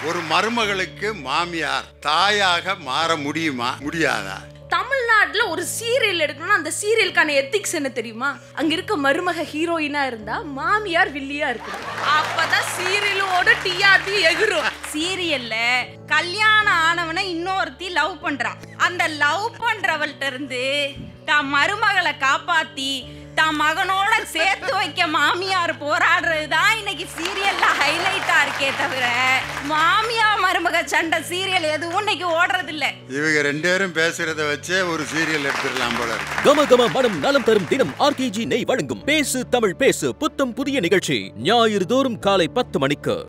ஒரு மருமகளுக்கு மாமியார் தாயாக மாற முடியுமா, முடியாதா? தமிழ்நாட்டுல ஒரு சீரியல் எடுக்கணும்னா அந்த சீரியலுக்கான எத்திக்ஸ் என்ன தெரியுமா? அங்க இருக்க மருமக ஹீரோயினா இருந்தா மாமியார் வில்லியா இருக்கணும். அப்பதான் சீரியலோட டிஆர்பி எகிரும். சீரியல்ல கல்யாணம் ஆனவனை இன்னொருத்தி லவ் பண்றான். அந்த லவ் பண்றவள்கிட்ட இருந்து தான் மருமகளை காப்பாத்தி தான் மகனோட சேர்த்து வைக்க மாமியார் போராடுறதுதான் இன்னைக்கு சீரியல்ல ஹைலைட்டா இருக்கே தவிர மாமியார் மருமக சண்டை சீரியல் எதுவும் இன்னைக்கு ஓடுறது இல்ல. இவங்க ரெண்டு பேரும் பேசுறத வச்சே ஒரு சீரியல் எடுத்துடலாம் போல இருக்கு. கம கம மனம் நலம் தரும் தினம் ஆர்கேஜி நெய் வழங்கும் பேசு தமிழ் பேசு புத்தம் புதிய நிகழ்ச்சி ஞாயிறு தோறும் காலை 10 மணிக்கு.